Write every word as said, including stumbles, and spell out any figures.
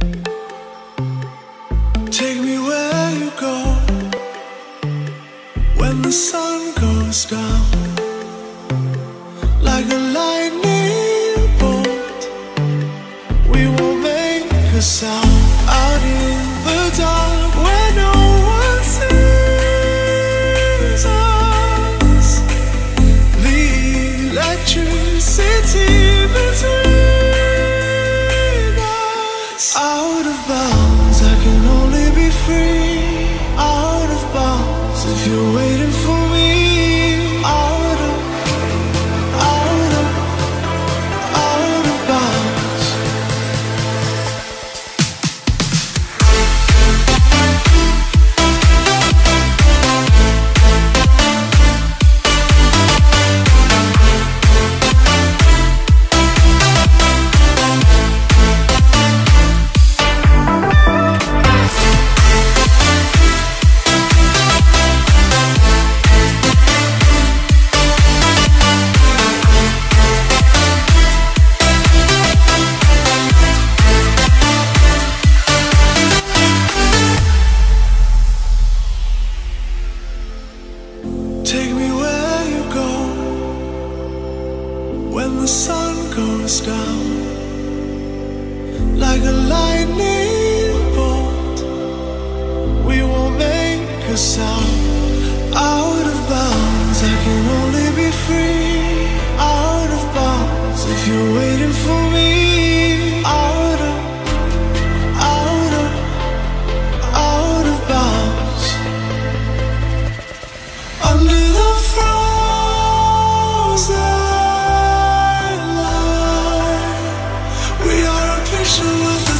Take me where you go when the sun goes down. Like a lightning bolt, we won't make a sound. Out in the dark where no one sees us, the electricity between us. Out of bounds, I can only be free. Out of bounds, if you're waiting for me. Out of, out of, out of bounds. Take me where you go when the sun goes down. Like a lightning bolt, we won't make a sound. Out of bounds, I can only be free. Out of bounds, if you're waiting for me. Out of, out of, out of bounds. Under the frozen light, we are a picture of the